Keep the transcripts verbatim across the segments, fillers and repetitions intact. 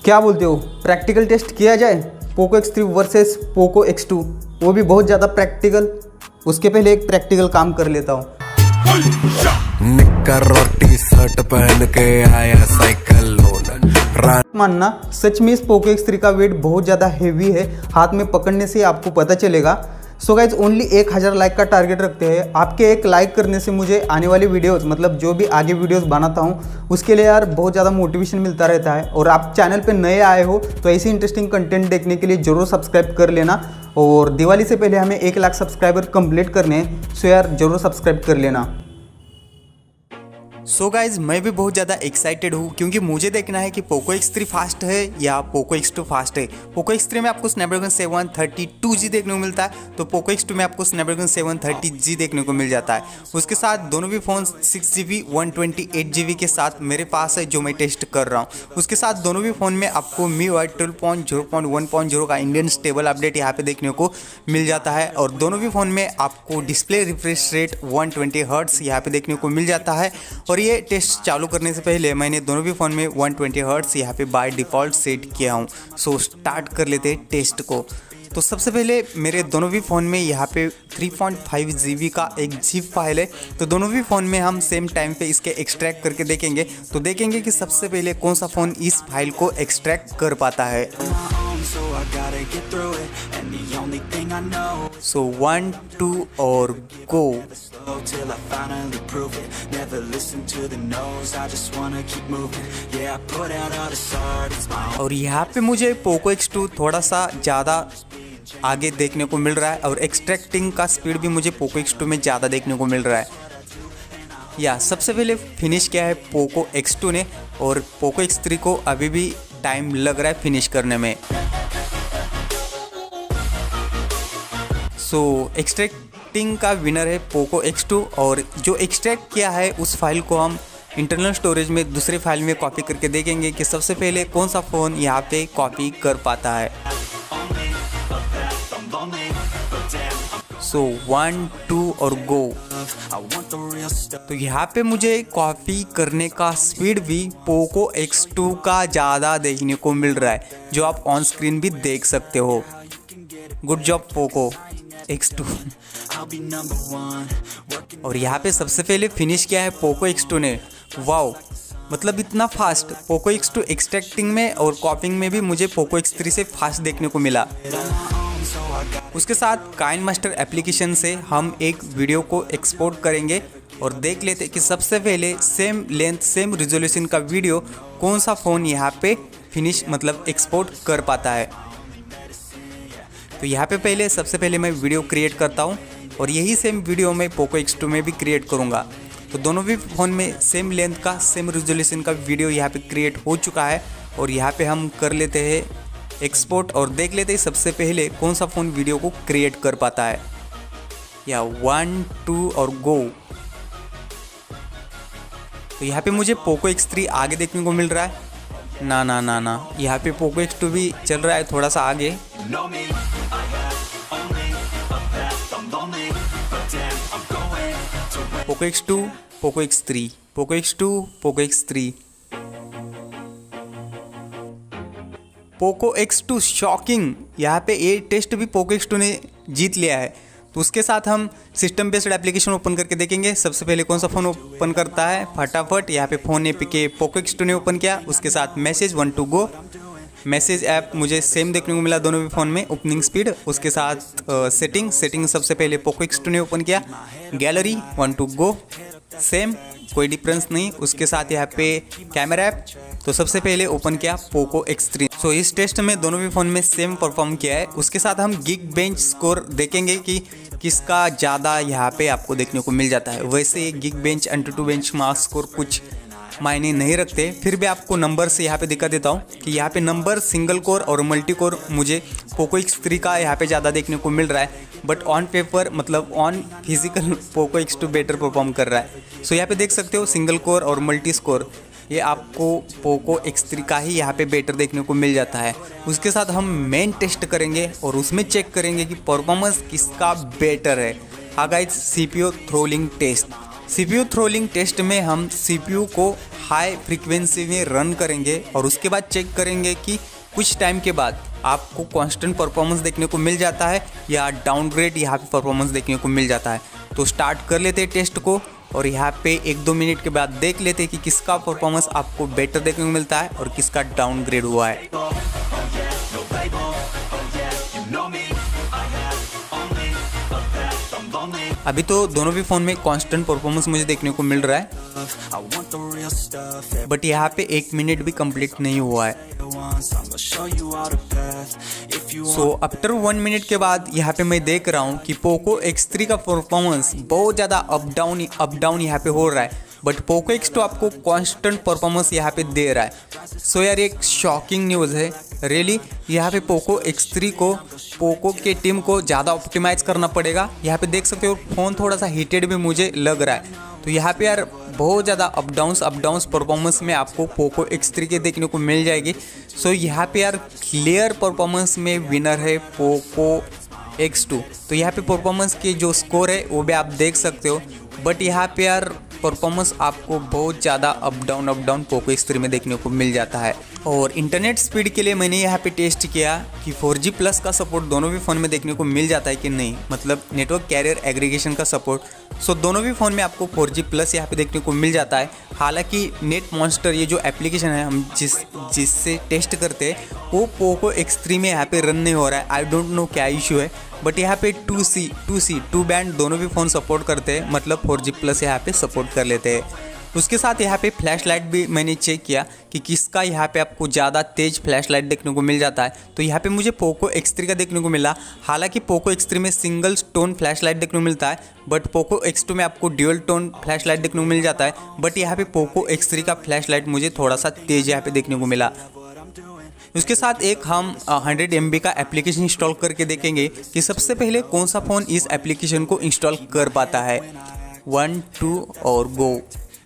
क्या बोलते हो, प्रैक्टिकल टेस्ट किया जाए Poco X three versus Poco X two, वो भी बहुत ज़्यादा प्रैक्टिकल। उसके पहले एक प्रैक्टिकल काम कर लेता हूँ। निक्कर और टी शर्ट पहन के आया साइकिल मानना सच में इस पोको एक्स थ्री का वेट बहुत ज़्यादा हेवी है, हाथ में पकड़ने से आपको पता चलेगा। सो गाइज ओनली एक हज़ार लाइक का टारगेट रखते हैं। आपके एक लाइक करने से मुझे आने वाली वीडियोस, मतलब जो भी आगे वीडियोस बनाता हूँ उसके लिए यार बहुत ज़्यादा मोटिवेशन मिलता रहता है। और आप चैनल पे नए आए हो तो ऐसी इंटरेस्टिंग कंटेंट देखने के लिए ज़रूर सब्सक्राइब कर लेना। और दिवाली से पहले हमें एक लाख सब्सक्राइबर कंप्लीट करने हैं, सो यार ज़रूर सब्सक्राइब कर लेना। सो so गाइज मैं भी बहुत ज़्यादा एक्साइटेड हूँ क्योंकि मुझे देखना है कि पोको एक्स थ्री फास्ट है या पोको एक्स टू फास्ट है। पोको एक्स थ्री में आपको Snapdragon seven thirty two G देखने को मिलता है, तो पोको एक्स टू में आपको स्नैपड्रैगन सेवन थर्टी जी देखने को मिल जाता है। उसके साथ दोनों भी phone six G B one twenty eight G B के साथ मेरे पास है, जो मैं टेस्ट कर रहा हूँ। उसके साथ दोनों भी फ़ोन में आपको MIUI twelve point zero point one point zero का इंडियन स्टेबल अपडेट यहाँ पे देखने को मिल जाता है। और दोनों भी फ़ोन में आपको display refresh rate one twenty hertz यहाँ पे देखने को मिल जाता है। और ये टेस्ट चालू करने से पहले मैंने दोनों भी फ़ोन में वन ट्वेंटी हर्ट्स यहाँ पे बाय डिफ़ॉल्ट सेट किया हूँ। सो स्टार्ट कर लेते हैं टेस्ट को। तो सबसे पहले मेरे दोनों भी फ़ोन में यहाँ पे three point five G B का एक जिप फाइल है, तो दोनों भी फ़ोन में हम सेम टाइम पे इसके एक्सट्रैक्ट करके देखेंगे। तो देखेंगे कि सबसे पहले कौन सा फ़ोन इस फाइल को एक्सट्रैक्ट कर पाता है। सो वन टू और गो। और यहाँ पे मुझे पोको एक्स टू थोड़ा सा ज़्यादा आगे देखने को मिल रहा है और एक्सट्रैक्टिंग का स्पीड भी मुझे पोको एक्स टू में ज़्यादा देखने को मिल रहा है। या सबसे पहले फिनिश किया है पोको एक्स टू ने, और पोको एक्स थ्री को अभी भी टाइम लग रहा है फिनिश करने में। सो so, एक्सट्रैक्टिंग का विनर है पोको एक्स टू, और जो एक्सट्रैक्ट किया है उस फाइल को हम इंटरनल स्टोरेज में दूसरे फाइल में कॉपी करके देखेंगे कि सबसे पहले कौन सा फ़ोन यहाँ पे कॉपी कर पाता है। सो वन टू और गो। तो यहाँ पे मुझे कॉपी करने का स्पीड भी पोको एक्स टू का ज़्यादा देखने को मिल रहा है, जो आप ऑन स्क्रीन भी देख सकते हो। Good job Poco X two. और यहाँ पे सबसे पहले फिनिश किया है पोको एक्स टू ने। वाओ, मतलब इतना fast Poco X two extracting में और कॉपिंग में भी मुझे पोको एक्स थ्री से फास्ट देखने को मिला। उसके साथ काइनमास्टर एप्लीकेशन से हम एक वीडियो को एक्सपोर्ट करेंगे और देख लेते कि सबसे पहले सेम लेंथ सेम रिजोल्यूशन का वीडियो कौन सा फ़ोन यहाँ पे फिनिश मतलब एक्सपोर्ट कर पाता है। तो यहाँ पे पहले सबसे पहले मैं वीडियो क्रिएट करता हूँ और यही सेम वीडियो मैं पोको एक्स टू में भी क्रिएट करूँगा। तो दोनों भी फ़ोन में सेम लेंथ का सेम रिजोल्यूशन का वीडियो यहाँ पे क्रिएट हो चुका है, और यहाँ पे हम कर लेते हैं एक्सपोर्ट और देख लेते हैं सबसे पहले कौन सा फ़ोन वीडियो को क्रिएट कर पाता है। या वन टू और गो। तो यहाँ पे मुझे पोको एक्स थ्री आगे देखने को मिल रहा है। ना ना ना ना यहाँ पे पोको एक्स टू भी चल रहा है थोड़ा सा आगे। Poco X two Poco X three Poco X two Poco X three Poco X two shocking. यहाँ पे ये टेस्ट भी पोको एक्स टू ने जीत लिया है। तो उसके साथ हम सिस्टम बेस्ड एप्लीकेशन ओपन करके देखेंगे। सबसे पहले कौन सा फ़ोन ओपन करता है फटाफट। यहाँ पे फ़ोन ए पी के पोको एक्स टू ने ओपन किया। उसके साथ message one two go. Message app मुझे सेम देखने को मिला दोनों भी फ़ोन में। ओपनिंग स्पीड, उसके साथ सेटिंग सेटिंग सबसे पहले पोको एक्स टू ने ओपन किया। Gallery one two go, same कोई डिफरेंस नहीं। उसके साथ यहाँ पे कैमरा ऐप तो सबसे पहले ओपन किया पोको एक्स थ्री। सो इस टेस्ट में दोनों भी फ़ोन में सेम परफॉर्म किया है। उसके साथ हम गिग बेंच स्कोर देखेंगे कि किसका ज़्यादा यहाँ पे आपको देखने को मिल जाता है। वैसे Geekbench AnTuTu benchmark score कुछ मायने नहीं रखते, फिर भी आपको नंबर से यहाँ पे दिखा देता हूँ कि यहाँ पे नंबर सिंगल कोर और मल्टी कोर मुझे पोको एक्स थ्री का यहाँ पे ज़्यादा देखने को मिल रहा है। बट ऑन पेपर मतलब on physical Poco X two better perform कर रहा है। सो यहाँ पे देख सकते हो सिंगल कोर और मल्टी स्कोर ये आपको पोको एक्स थ्री का ही यहाँ पे बेटर देखने को मिल जाता है। उसके साथ हम मेन टेस्ट करेंगे और उसमें चेक करेंगे कि परफॉर्मेंस किसका बेटर है। हाँ guys, C P U throttling test. CPU throttling test में हम सीपीयू को हाई फ्रीक्वेंसी में रन करेंगे और उसके बाद चेक करेंगे कि कुछ टाइम के बाद आपको कांस्टेंट परफॉर्मेंस देखने को मिल जाता है या डाउनग्रेड यहाँ पे परफॉर्मेंस देखने को मिल जाता है। तो स्टार्ट कर लेते हैं टेस्ट को और यहाँ पे एक दो मिनट के बाद देख लेते हैं कि किसका परफॉर्मेंस आपको बेटर देखने को मिलता है और किसका डाउनग्रेड हुआ है। अभी तो दोनों भी फ़ोन में कांस्टेंट परफॉर्मेंस मुझे देखने को मिल रहा है, बट यहाँ पे एक मिनट भी कंप्लीट नहीं हुआ है। सो आफ्टर वन मिनट के बाद यहाँ पे मैं देख रहा हूँ कि पोको एक्स थ्री का परफॉर्मेंस बहुत ज़्यादा अप डाउन अप डाउन यहाँ पे हो रहा है, बट पोको एक्स टू आपको कांस्टेंट परफॉर्मेंस यहाँ पे दे रहा है। सो so यार एक शॉकिंग न्यूज़ है रियली। यहाँ पे पोको एक्स थ्री को पोको के टीम को ज़्यादा ऑप्टिमाइज करना पड़ेगा। यहाँ पे देख सकते हो फ़ोन थोड़ा सा हीटेड भी मुझे लग रहा है। तो यहाँ पे यार बहुत ज़्यादा up downs up downs performance में आपको पोको एक्स थ्री के देखने को मिल जाएगी। सो so यहाँ पे यार क्लियर परफॉर्मेंस में विनर है पोको एक्स टू। तो यहाँ पे परफॉर्मेंस के जो स्कोर है वो भी आप देख सकते हो, बट यहाँ पे यार परफॉर्मेंस आपको बहुत ज़्यादा up down up down Poco X three में देखने को मिल जाता है। और इंटरनेट स्पीड के लिए मैंने यहाँ पे टेस्ट किया कि फोर जी प्लस का सपोर्ट दोनों भी फ़ोन में देखने को मिल जाता है कि नहीं, मतलब नेटवर्क कैरियर एग्रीगेशन का सपोर्ट। सो दोनों भी फ़ोन में आपको फोर जी प्लस यहाँ पे देखने को मिल जाता है। हालांकि नेट मॉन्स्टर ये जो एप्लीकेशन है हम जिस जिससे टेस्ट करते हैं वो पोको एक्स थ्री में यहाँ पे रन नहीं हो रहा है। आई डोंट नो क्या इशू है, बट यहाँ पे two C two C two band दोनों भी फ़ोन सपोर्ट करते हैं, मतलब फोर जी प्लस यहाँ पे सपोर्ट कर लेते हैं। उसके साथ यहाँ पे फ्लैश लाइट भी मैंने चेक किया कि किसका यहाँ पे आपको ज़्यादा तेज फ्लैश लाइट देखने को मिल जाता है। तो यहाँ पे मुझे पोको एक्स थ्री का देखने को मिला। हालांकि पोको एक्स थ्री में सिंगल टोन फ्लैश लाइट देखने को मिलता है, बट पोको एक्स टू में आपको ड्यूअल टोन फ्लैश लाइट देखने को मिल जाता है। बट यहाँ पे पोको एक्स थ्री का फ्लैश लाइट मुझे थोड़ा सा तेज यहाँ पे देखने को मिला। उसके साथ एक हम हंड्रेड एम बी का एप्लीकेशन इंस्टॉल करके देखेंगे कि सबसे पहले कौन सा फ़ोन इस एप्लीकेशन को इंस्टॉल कर पाता है। वन टू और गो।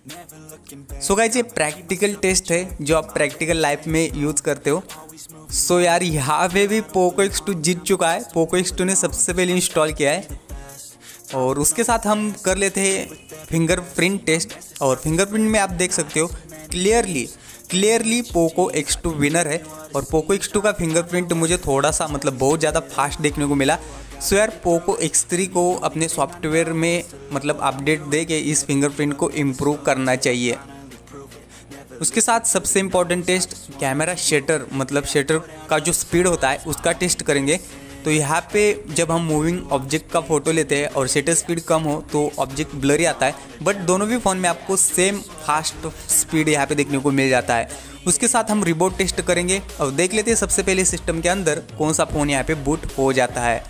सो गाइस ये प्रैक्टिकल टेस्ट है जो आप प्रैक्टिकल लाइफ में यूज़ करते हो। सो so यार यहाँ पे भी पोको एक्स टू जीत चुका है। पोको एक्स टू ने सबसे पहले इंस्टॉल किया है और उसके साथ हम कर लेते हैं फिंगरप्रिंट टेस्ट। और फिंगरप्रिंट में आप देख सकते हो clearly clearly Poco X two winner है। और पोको एक्स टू का फिंगरप्रिंट मुझे थोड़ा सा मतलब बहुत ज़्यादा फास्ट देखने को मिला। सो यार पोको एक्स थ्री को अपने सॉफ्टवेयर में मतलब अपडेट दे के इस फिंगरप्रिंट को इम्प्रूव करना चाहिए। उसके साथ सबसे इम्पॉर्टेंट टेस्ट कैमरा शटर मतलब शटर का जो स्पीड होता है उसका टेस्ट करेंगे। तो यहाँ पे जब हम मूविंग ऑब्जेक्ट का फ़ोटो लेते हैं और शटर स्पीड कम हो तो ऑब्जेक्ट ब्लरी आता है, बट दोनों भी फ़ोन में आपको सेम फास्ट स्पीड यहाँ पे देखने को मिल जाता है। उसके साथ हम रिबूट टेस्ट करेंगे और देख लेते हैं सबसे पहले सिस्टम के अंदर कौन सा फ़ोन यहाँ पे बूट हो जाता है।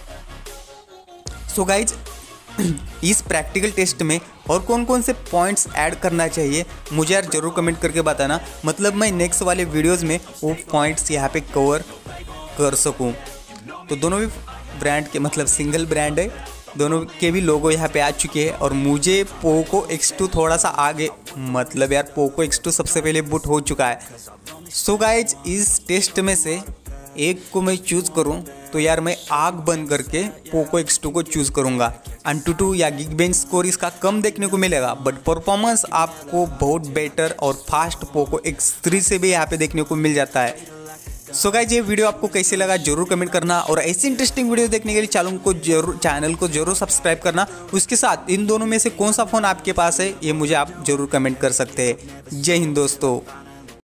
सो so गाइज इस प्रैक्टिकल टेस्ट में और कौन कौन से पॉइंट्स ऐड करना चाहिए मुझे यार ज़रूर कमेंट करके बताना, मतलब मैं नेक्स्ट वाले वीडियोस में वो पॉइंट्स यहाँ पे कवर कर सकूँ। तो दोनों भी ब्रांड के मतलब सिंगल ब्रांड है, दोनों के भी लोगो यहाँ पे आ चुके हैं और मुझे पोको एक्स टू थोड़ा सा आगे मतलब यार पोको एक्स टू सबसे पहले बूट हो चुका है। सो गाइज इस टेस्ट में से एक को मैं चूज़ करूं तो यार मैं आग बंद करके पोको एक्स टू को चूज़ करूंगा। एंटूटू या गिगबेंच स्कोर इसका कम देखने को मिलेगा, बट परफॉर्मेंस आपको बहुत बेटर और फास्ट पोको एक्स थ्री से भी यहाँ पे देखने को मिल जाता है। सो गाइज ये वीडियो आपको कैसे लगा जरूर कमेंट करना और ऐसी इंटरेस्टिंग वीडियो देखने के लिए चैनल को जरूर चैनल को जरूर सब्सक्राइब करना। उसके साथ इन दोनों में से कौन सा फ़ोन आपके पास है ये मुझे आप जरूर कमेंट कर सकते हैं। जय हिंद दोस्तों।